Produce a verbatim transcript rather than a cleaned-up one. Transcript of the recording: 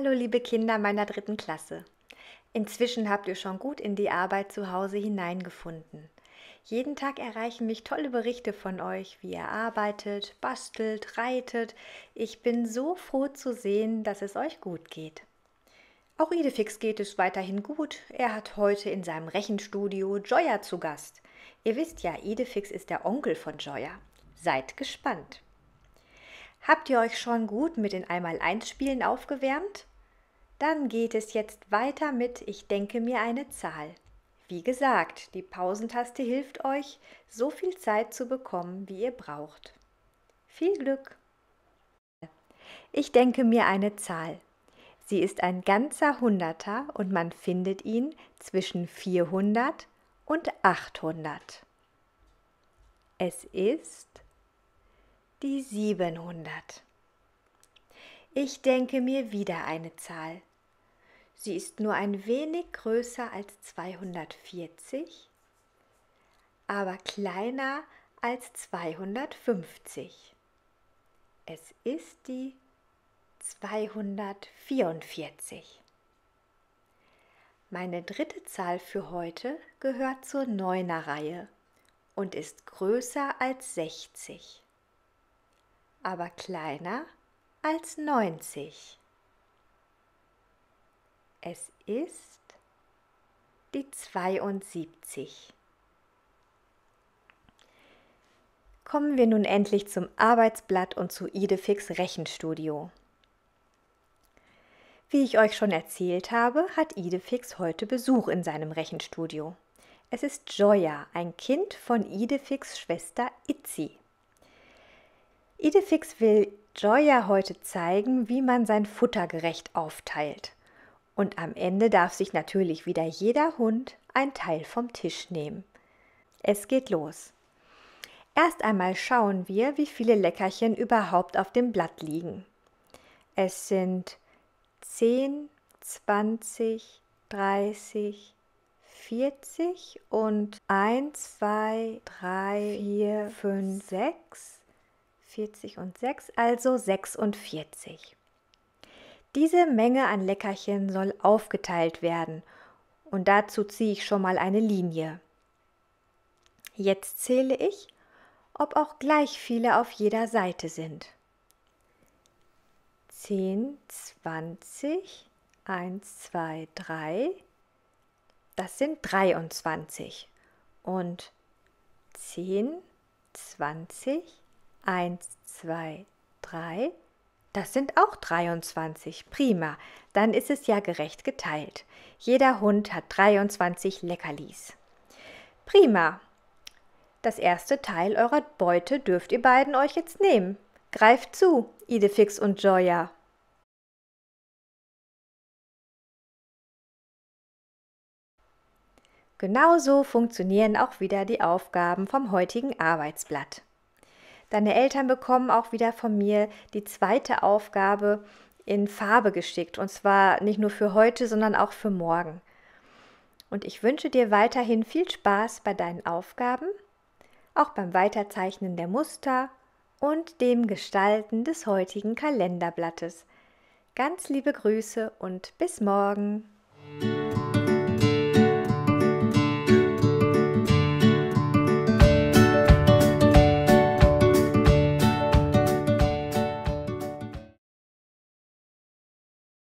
Hallo liebe Kinder meiner dritten Klasse. Inzwischen habt ihr schon gut in die Arbeit zu Hause hineingefunden. Jeden Tag erreichen mich tolle Berichte von euch, wie ihr arbeitet, bastelt, reitet. Ich bin so froh zu sehen, dass es euch gut geht. Auch Idefix geht es weiterhin gut. Er hat heute in seinem Rechenstudio Joya zu Gast. Ihr wisst ja, Idefix ist der Onkel von Joya. Seid gespannt. Habt ihr euch schon gut mit den Einmal-Eins-Spielen aufgewärmt? Dann geht es jetzt weiter mit Ich denke mir eine Zahl. Wie gesagt, die Pausentaste hilft euch, so viel Zeit zu bekommen, wie ihr braucht. Viel Glück! Ich denke mir eine Zahl. Sie ist ein ganzer Hunderter und man findet ihn zwischen vierhundert und achthundert. Es ist die siebenhundert. Ich denke mir wieder eine Zahl. Sie ist nur ein wenig größer als zweihundertvierzig, aber kleiner als zweihundertfünfzig. Es ist die zweihundertvierundvierzig. Meine dritte Zahl für heute gehört zur Neuner-Reihe und ist größer als sechzig, aber kleiner als neunzig. Es ist die zweiundsiebzig. Kommen wir nun endlich zum Arbeitsblatt und zu Idefix Rechenstudio. Wie ich euch schon erzählt habe, hat Idefix heute Besuch in seinem Rechenstudio. Es ist Joya, ein Kind von Idefix' Schwester Itzi. Idefix will Joya heute zeigen, wie man sein Futter gerecht aufteilt. Und am Ende darf sich natürlich wieder jeder Hund ein Teil vom Tisch nehmen. Es geht los. Erst einmal schauen wir, wie viele Leckerchen überhaupt auf dem Blatt liegen. Es sind zehn, zwanzig, dreißig, vierzig und eins, zwei, drei, vier, fünf, sechs, vierzig und sechs, also sechsundvierzig. Diese Menge an Leckerchen soll aufgeteilt werden und dazu ziehe ich schon mal eine Linie. Jetzt zähle ich, ob auch gleich viele auf jeder Seite sind. zehn, zwanzig, eins, zwei, drei, das sind dreiundzwanzig. Und zehn, zwanzig, eins, zwei, drei, das sind auch dreiundzwanzig. Prima, dann ist es ja gerecht geteilt. Jeder Hund hat dreiundzwanzig Leckerlis. Prima. Das erste Teil eurer Beute dürft ihr beiden euch jetzt nehmen. Greift zu, Idefix und Joya. Genauso funktionieren auch wieder die Aufgaben vom heutigen Arbeitsblatt. Deine Eltern bekommen auch wieder von mir die zweite Aufgabe in Farbe geschickt, und zwar nicht nur für heute, sondern auch für morgen. Und ich wünsche dir weiterhin viel Spaß bei deinen Aufgaben, auch beim Weiterzeichnen der Muster und dem Gestalten des heutigen Kalenderblattes. Ganz liebe Grüße und bis morgen!